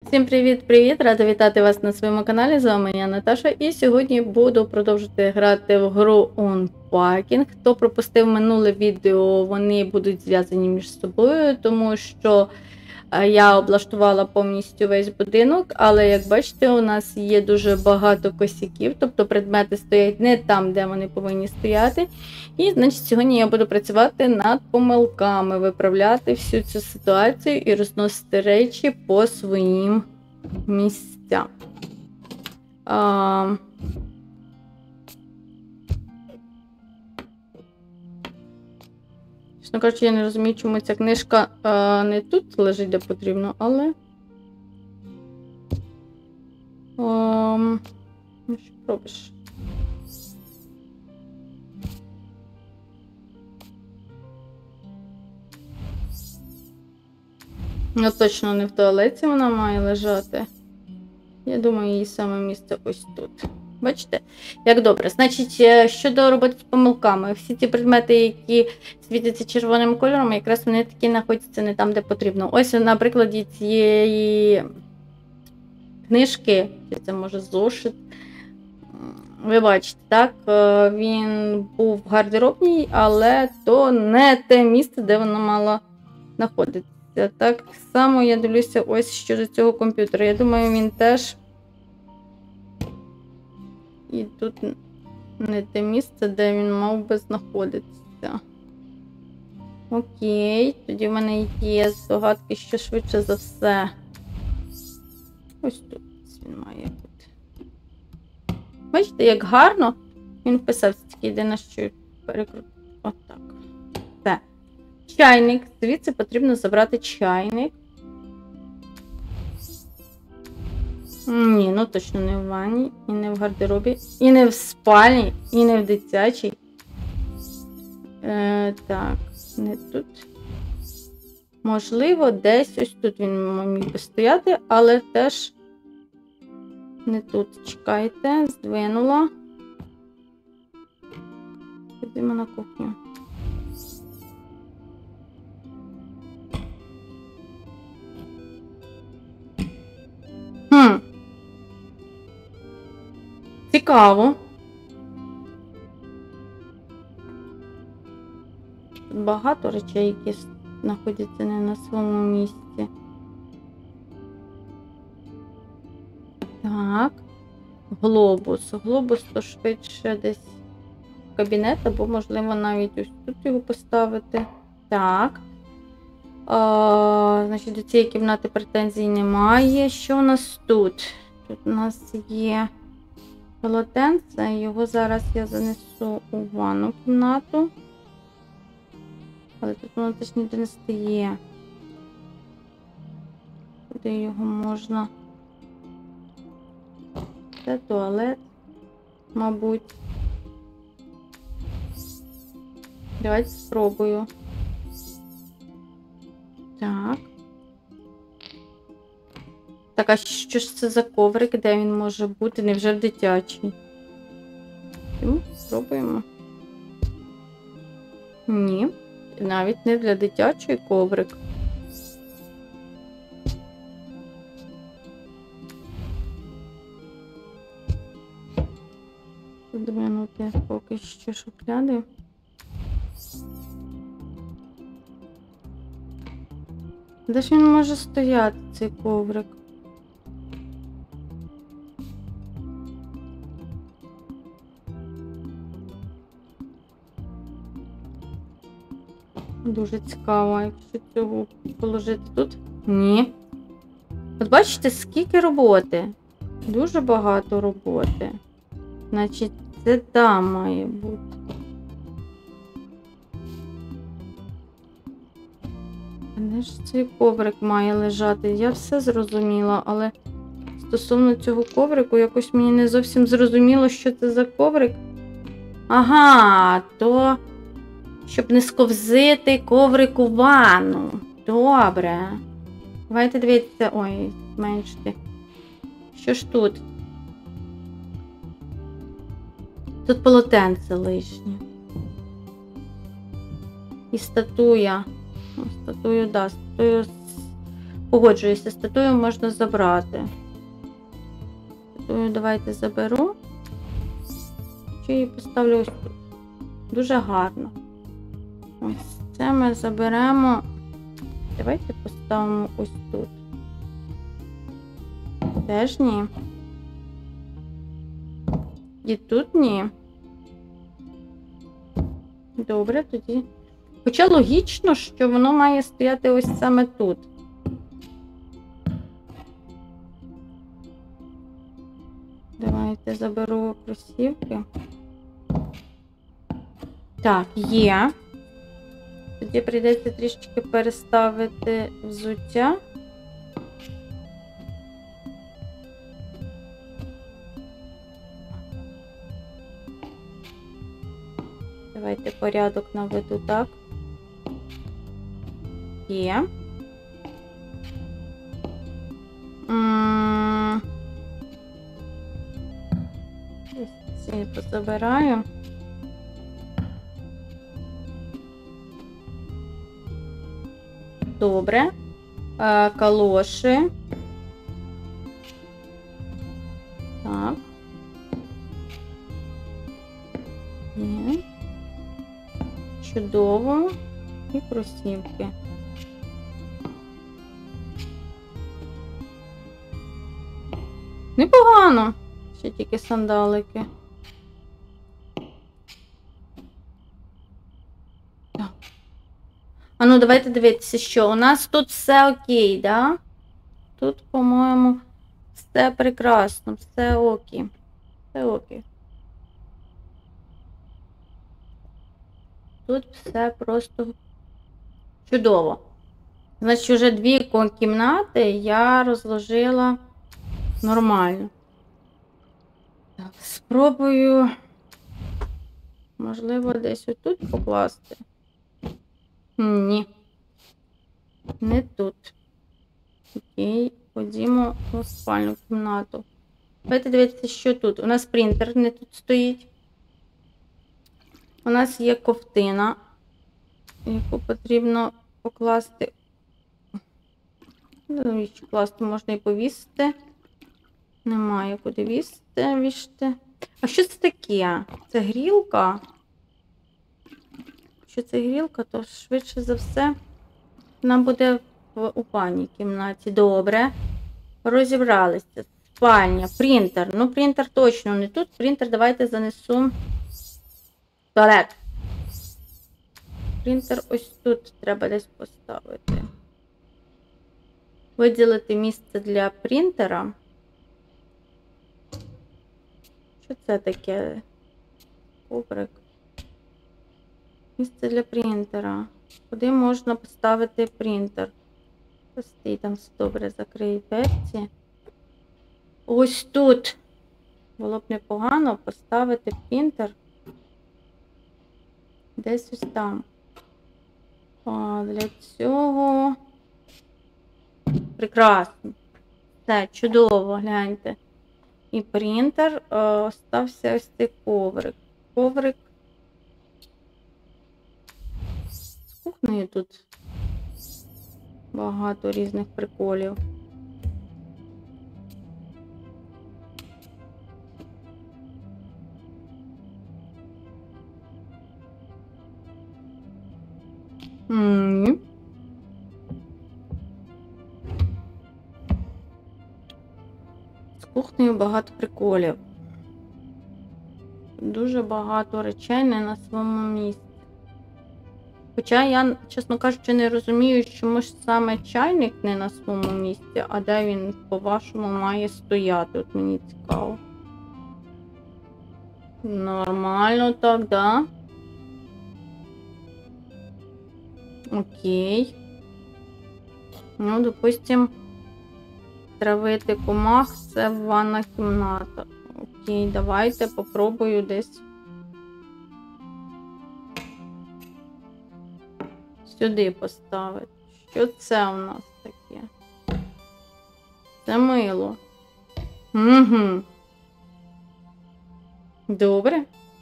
Всім привіт-привіт! Рада вітати вас на своєму каналі. З вами я Наташа, і сьогодні буду продовжувати грати в гру Unpacking. Хто пропустив минуле відео, вони будуть зв'язані між собою, тому що я облаштувала повністю весь будинок, але як бачите, у нас є дуже багато косяків, тобто предмети стоять не там, де вони повинні стояти. І, значить, сьогодні я буду працювати над помилками, виправляти всю цю ситуацію і розносити речі по своїм місцям. Чесно кажучи, я не розумію, чому ця книжка не тут лежить, де потрібно, але... що робиш? Ну, точно не в туалеті вона має лежати. Я думаю, її саме місце ось тут. Бачите? Як добре. Значить, щодо роботи з помилками, всі ті предмети, які світяться червоним кольором, якраз вони такі знаходяться не там, де потрібно. Ось, на прикладі цієї книжки, чи це може зошит, ви бачите, так, він був в гардеробній, але то не те місце, де воно мало знаходитися. Так само я дивлюся ось щодо цього комп'ютера. Я думаю, він теж... І тут не те місце, де він мав би знаходитися. Окей, тоді в мене є здогадки, що швидше за все. Ось тут він має бути. Бачите, як гарно він вписався, тільки єдине, що перекрутити. Отак. Все. Чайник. Звідси потрібно забрати чайник. Ні, ну точно не в ванні, і не в гардеробі, і не в спальні, і не в дитячій. Так, не тут. Можливо, десь ось тут він міг би стояти, але теж не тут. Чекайте, здвинула. Підемо на кухню. Цікаво. Тут багато речей, які знаходяться не на своєму місці. Так. Глобус. Глобус то швидше десь в кабінет, або, можливо, навіть ось тут його поставити. Так. Значить, до цієї кімнати претензій немає. Що у нас тут? Тут у нас є полотенце, його зараз я занесу у ванну кімнату. Але тут воно теж ніде не стає. Куди його можна? Це туалет, мабуть. Давайте спробую. Так. Так, а що ж це за коврик, де він може бути? Невже в дитячій? Ну, спробуємо. Ні, навіть не для дитячої коврик. Подвинути поки що шухляди. Де ж він може стояти, цей коврик? Дуже цікаво, якщо цього положити тут. Ні. От бачите, скільки роботи? Дуже багато роботи. Значить, це там має бути. Де ж цей коврик має лежати? Я все зрозуміла, але стосовно цього коврику, якось мені не зовсім зрозуміло, що це за коврик. Ага, то... щоб не сковзити коврик у ванну. Добре. Давайте дивіться. Ой, зменшити. Що ж тут? Тут полотенце лишнє. І статуя. Статую, да, статую Погоджуюся, статую можна забрати. Статую давайте заберу. Чи її поставлю ось тут. Дуже гарно. Ось це ми заберемо. Давайте поставимо ось тут. Теж ні. І тут ні. Добре, тоді. Хоча логічно, що воно має стояти ось саме тут. Давайте заберу кросівки. Так, є. Тоді прийдеться трішечки переставити взуття. Давайте порядок наведу так. Є. Ось ці позабираю. Добре. Калоші. Так. Є. Чудово. І кросівки. Непогано. Ще тільки сандалики. Так. А ну, давайте дивитися, що у нас тут все окей, да? Тут, по-моєму, все прекрасно, все окей. Все окей. Тут все просто чудово. Значить, вже 2 кімнати я розложила нормально. Так, спробую, можливо, десь отут покласти. Ні. Не тут. Окей, ходімо у спальну кімнату. Давайте дивитися, що тут. У нас принтер не тут стоїть. У нас є ковтина, яку потрібно покласти. Навіщо класти? Можна і повісити. Немає куди вішати. А що це таке? Це грілка? Якщо це грілка, то швидше за все вона буде у ванній кімнаті. Добре. Розібралися. Спальня, принтер. Ну, принтер точно не тут. Принтер давайте занесу в туалет. Принтер ось тут треба десь поставити. Виділити місце для принтера. Що це таке? Коврик. Місце для принтера. Куди можна поставити принтер? Пусти, там все добре, закрий дверці. Ось тут. Було б непогано поставити принтер. Десь ось там. А для цього... Прекрасно. Все, чудово, гляньте. І принтер, остався ось цей коврик. Коврик. З кухнею тут багато різних приколів. З кухнею багато приколів. Дуже багато речей не на своєму місці. Хоча я, чесно кажучи, не розумію, чому ж саме чайник не на своєму місці, а де він, по-вашому, має стояти. От мені цікаво. Нормально так, да? Окей. Ну, допустим, травити комах – це ванна кімната. Окей, давайте попробую десь сюди поставити. Що це у нас таке? Це мило. Угу. Добре.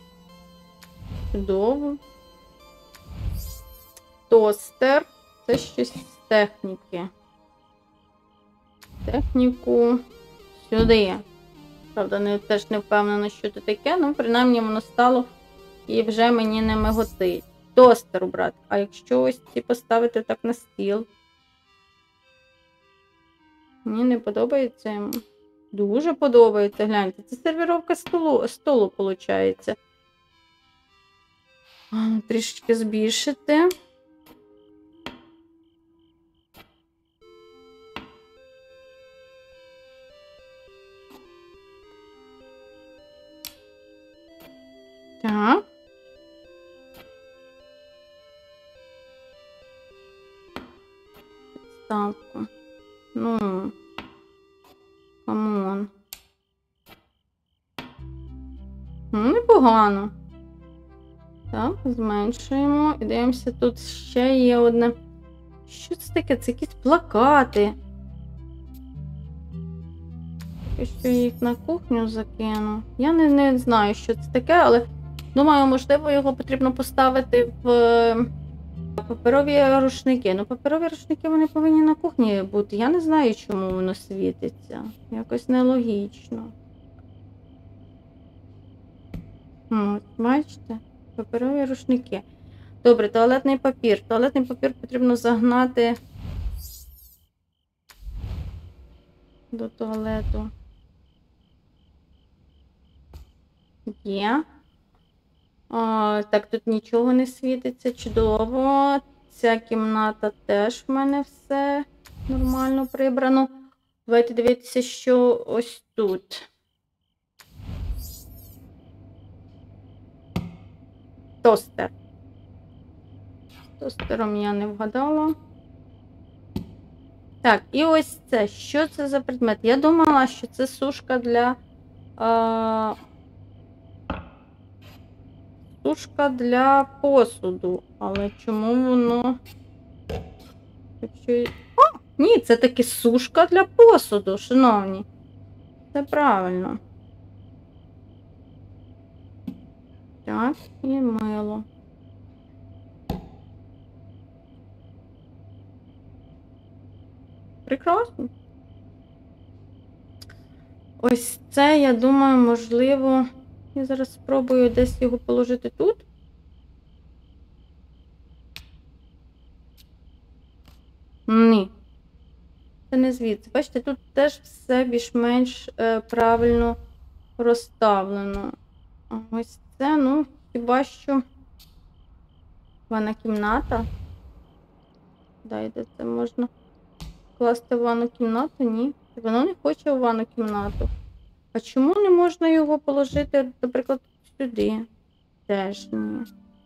Чудово. Тостер. Це щось з техніки. техніку сюди. Правда, теж не впевнена, що це таке, ну, принаймні воно стало і вже мені не миготить. Тостер убрати. А якщо ось ці поставити так на стіл? Мені не подобається йому. Дуже подобається, гляньте. Це сервіровка столу, виходить. Трішечки збільшити. Так. Підставку. Ну, камон. Непогано. Так, зменшуємо. І дивимося, тут ще є одне. Що це таке? Це якісь плакати. Що я їх на кухню закину. Я не знаю, що це таке, але думаю, можливо, його потрібно поставити в паперові рушники. Ну, паперові рушники, вони повинні на кухні бути. Я не знаю, чому воно світиться. Якось нелогічно. От, бачите? Паперові рушники. Добре, туалетний папір. Туалетний папір потрібно загнати до туалету. Є. Так, тут нічого не світиться. Чудово. Ця кімната теж в мене все нормально прибрано. Давайте дивитися, що ось тут. Тостер. З тостером я не вгадала. Так, і ось це. Що це за предмет? Я думала, що це сушка для... Сушка для посуду. Але чому воно... О, ні, це таки сушка для посуду, шановні. Це правильно. Так, і мило. Прекрасно. Ось це, я думаю, можливо... Я зараз спробую десь його положити тут. Ні. Це не звідси. Бачите, тут теж все більш-менш правильно розставлено. Ось це, ну, хіба що ванна кімната. Дайте, це можна класти в ванну кімнату? Ні. Воно не хоче в ванну кімнату. А чому не можна його положити, наприклад, сюди? Теж ні.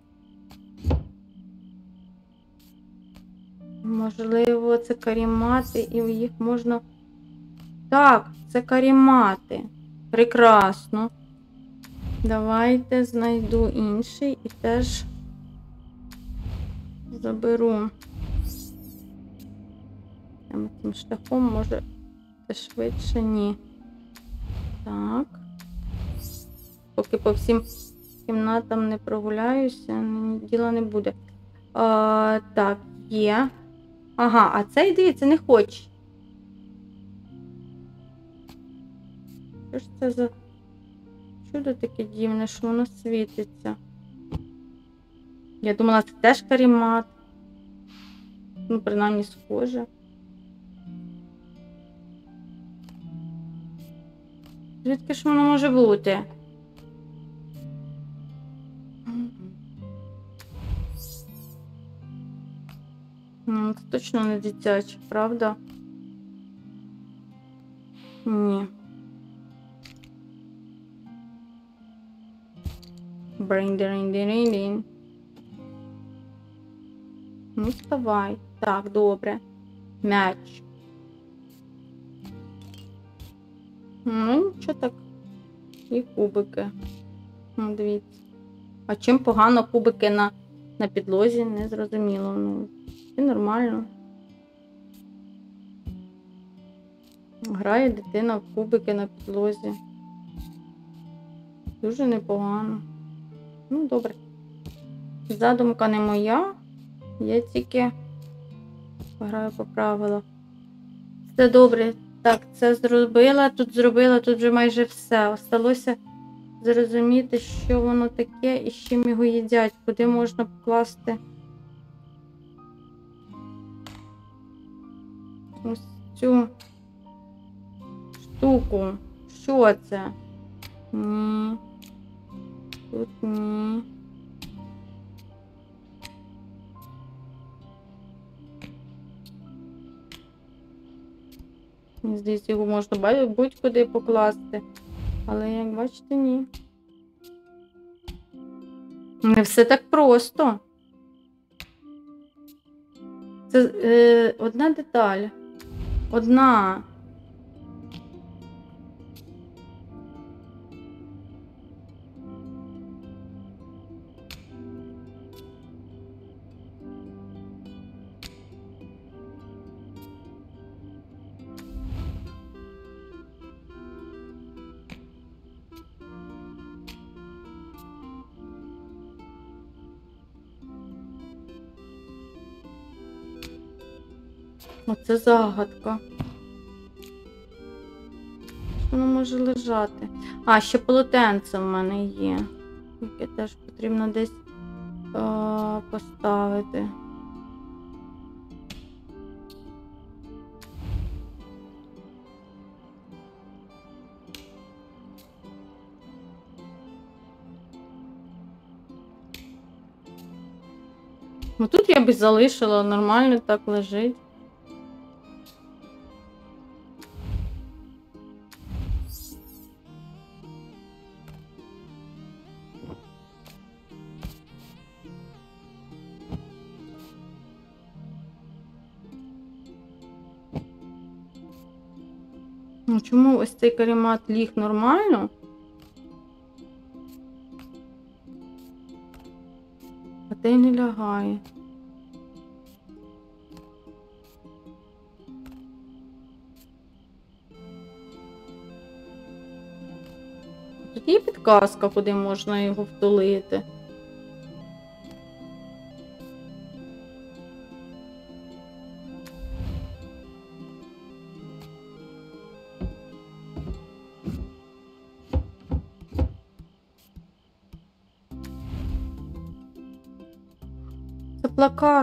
Можливо, це карімати, і їх можна... Так, це карімати. Прекрасно. Давайте знайду інший і теж заберу. Цим шляхом, може, це швидше? Ні. Так. Поки по всім кімнатам не прогуляюся, діла не буде. Так, є. Ага, а цей, дивіться, не хоче. Що ж це за чудо таке дивне, що воно світиться? Я думала, це теж карімат. Ну, принаймні, схоже. Звідки ж воно може бути? Ну, це точно не дитяче, правда? Ні. Брин-дирин-дирин-дин. Ну, вставай. Так, добре. М'яч. Ну, нічого так. І кубики. Ну, дивіться. А чим погано кубики на підлозі, не зрозуміло. Ну, це нормально. Грає дитина в кубики на підлозі. Дуже непогано. Ну, добре. Задумка не моя. Я тільки граю по правилах. Все добре. Так, це зробила, тут вже майже все. Осталося зрозуміти, що воно таке і з чим його їдять, куди можна покласти ось цю штуку. Що це? Ні. Тут ні. Мені здається, його можна будь-куди покласти. Але, як бачите, ні. Не все так просто. Це одна деталь. Одна. Оце загадка. Воно може лежати. А, ще полотенце в мене є. Яке теж потрібно десь поставити. Ну тут я б залишила, нормально так лежить. Ну чому ось цей каремат ліг нормально? А той не лягає. Тут є підказка, куди можна його втулити. Це плакат.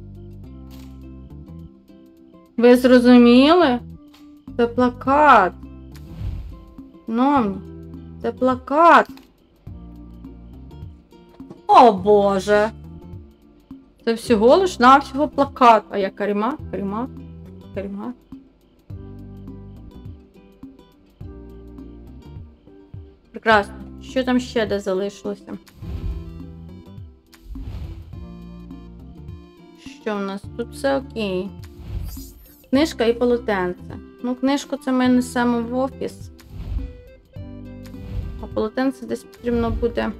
Ви зрозуміли? Це плакат. Шановні, це плакат. О, Боже. Це всього лиш навсього плакат. А я каремат. Прекрасно. Що там ще де залишилося? Що в нас? Тут все окей. Книжка і полотенце. Ну, книжку це ми несемо в офіс. А полотенце десь потрібно буде.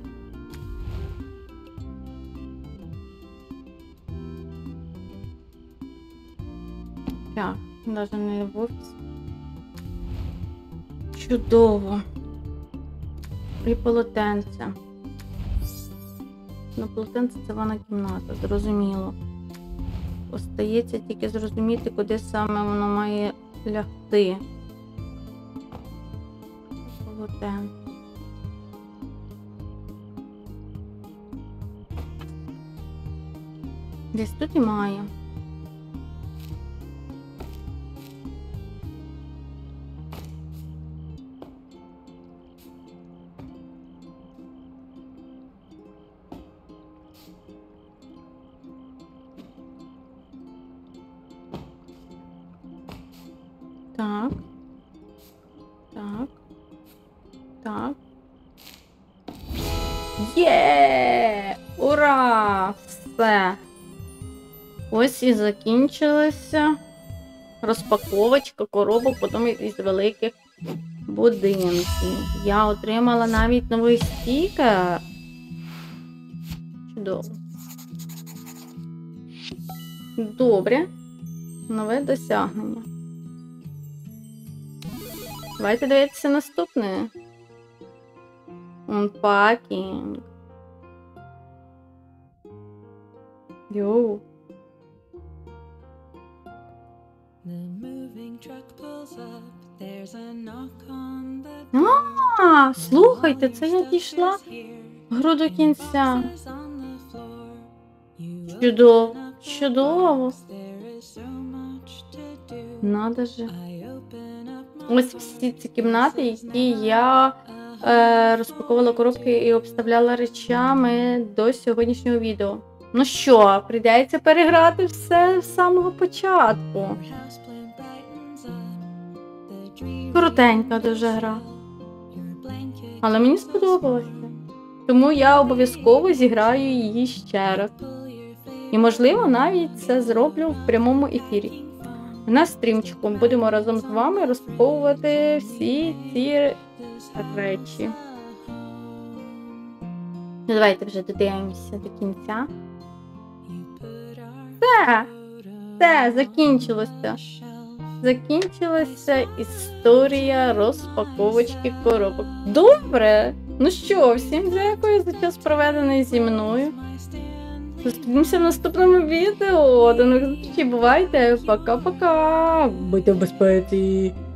Так, навіть не в офіс. Чудово. І полотенце. Ну, полотенце це ванна кімната, зрозуміло. Остається тільки зрозуміти, куди саме воно має лягти. Полотенце. Десь тут і має. Так. Так. Так. Є! Ура! Все! Ось і закінчилася розпаковочка коробок, потім із великих будинків. Я отримала навіть новий стікер. Чудово. Добре. Нове досягнення. Давайте дивитися наступне. Unpacking. Йоу. Слухайте, це я дійшла гру до кінця. Чудово, чудово. Надо же. Ось всі ці кімнати, які я розпаковувала коробки і обставляла речами до сьогоднішнього відео. Ну що, прийдеться переграти все з самого початку. Коротенька дуже гра. Але мені сподобалося. Тому я обов'язково зіграю її ще раз. І, можливо, навіть це зроблю в прямому ефірі. На стрімчику будемо разом з вами розпаковувати всі ці речі. Ну, давайте вже додивимося до кінця. Все, закінчилося. Закінчилася історія розпаковочки коробок. Добре! Ну що, всім дякую за час, проведений зі мною. Зустрінемося в наступному відео. До нових зустрічей, бувайте! Пока-пока! Будьте в безпеці!